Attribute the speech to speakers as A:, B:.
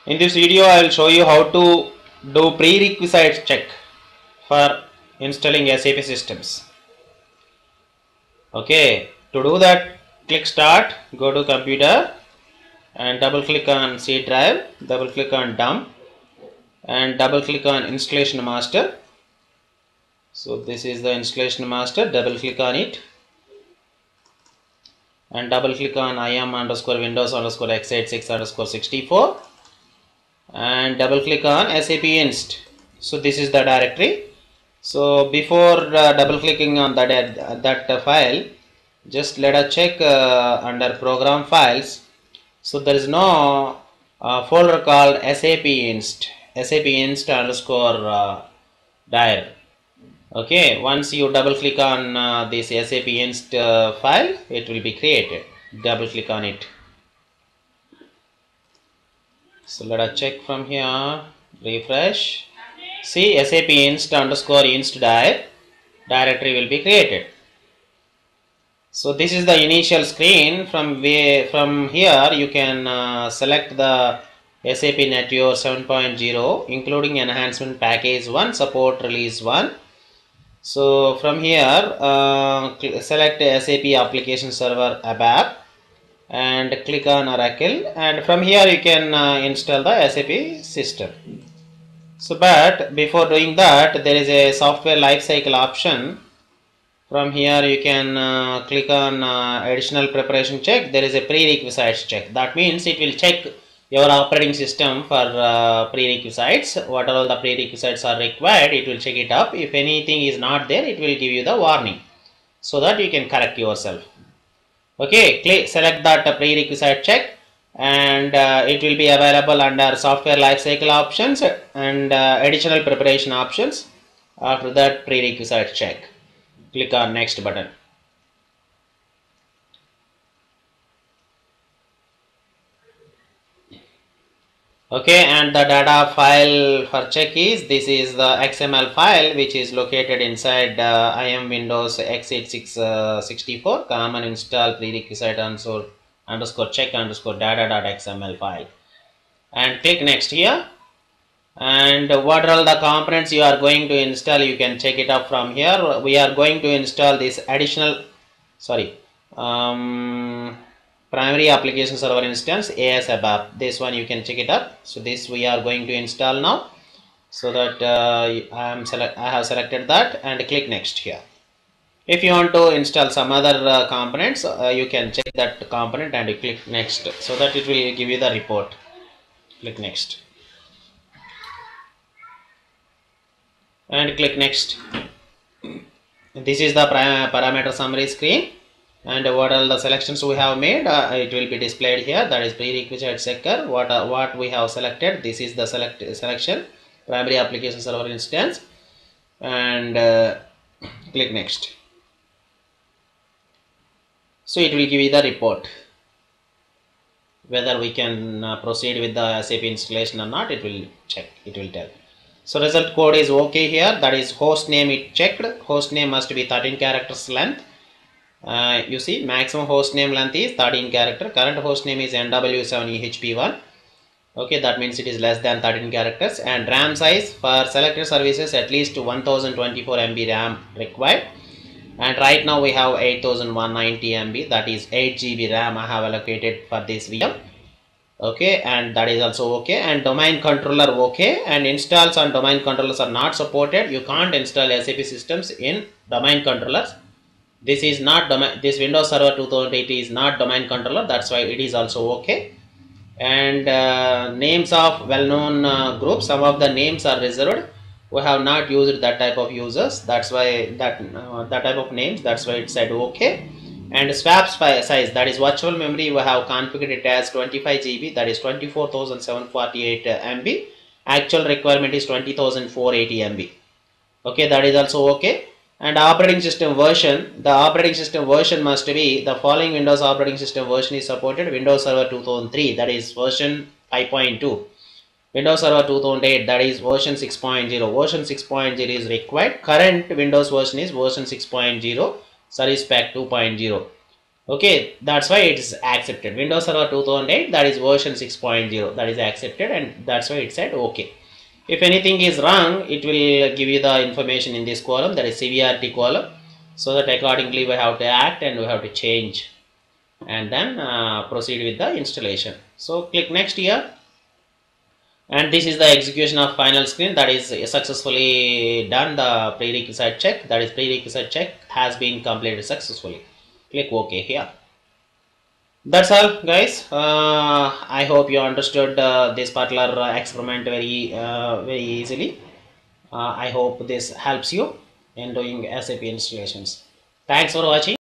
A: In this video, I will show you how to do prerequisites check for installing SAP systems. Okay, to do that, click Start, go to Computer and double click on C drive, double click on Dump and double click on Installation Master. So this is the Installation Master, double click on it and double click on im_windows_x86_64 and double click on SAP inst. So this is the directory. So before double clicking on that file, just let us check under program files. So there is no folder called SAP inst dir. Okay, once you double click on this SAP inst file, it will be created. Double click on it. So let us check from here, refresh. See, SAP inst_inst dir directory will be created. So this is the initial screen. From here you can select the SAP NetViewer 7.0 including enhancement package 1 support release 1. So from here select SAP application server ABAP and click on Oracle, and from here you can install the SAP system. So but before doing that, there is a software lifecycle option. From here you can click on additional preparation check. There is a prerequisites check. That means it will check your operating system for prerequisites. Whatever the prerequisites are required, it will check it up. If anything is not there, it will give you the warning so that you can correct yourself. Okay, select that prerequisite check and it will be available under software lifecycle options and additional preparation options. After that, prerequisite check. Click on next button. Okay, and the data file for check is, this is the XML file which is located inside IM Windows x86 common install prerequisite underscore check underscore data.xml file, and click next here. And what are all the components you are going to install, you can check it up from here. We are going to install this additional primary application server instance AS ABAP. This one you can check it up. So this we are going to install now. So that I have selected that and click next here. If you want to install some other components, you can check that component and you click next, so that it will give you the report. Click next and click next. This is the parameter summary screen, and what are the selections we have made, it will be displayed here. That is prerequisite checker. What we have selected, this is the selection primary application server instance, and click next. So it will give you the report whether we can proceed with the SAP installation or not. It will check, it will tell. So result code is okay here. That is host name, it checked. Host name must be 13 characters length. You see, maximum host name length is 13 character. Current host name is NW7EHP1. Okay, that means it is less than 13 characters. And RAM size for selected services at least 1024 MB RAM required. And right now we have 8190 MB, that is 8 GB RAM I have allocated for this VM. Okay, and that is also okay. And domain controller okay, and installs on domain controllers are not supported. You can't install SAP systems in domain controllers. This is not this Windows Server 2008 is not domain controller, that's why it is also okay. And names of well-known groups, some of the names are reserved. We have not used that type of users, that's why that type of names, that's why it said okay. And swap size, that is virtual memory, we have configured it as 25 GB, that is 24,748 MB. Actual requirement is 20,480 MB. Okay, that is also okay. And operating system version, the operating system version must be the following Windows operating system version is supported: Windows Server 2003, that is version 5.2. Windows Server 2008, that is version 6.0. Version 6.0 is required. Current Windows version is version 6.0, Service Pack 2.0. Okay, that's why it is accepted. Windows Server 2008, that is version 6.0, that is accepted, and that's why it said okay. If anything is wrong, it will give you the information in this column, that is severity column, so that accordingly we have to act and we have to change, and then proceed with the installation. So click next here, and this is the execution of final screen, that is successfully done. The prerequisite check, that is prerequisite check has been completed successfully. Click OK here. That's all, guys. I hope you understood this particular experiment very easily. I hope this helps you in doing SAP installations. Thanks for watching.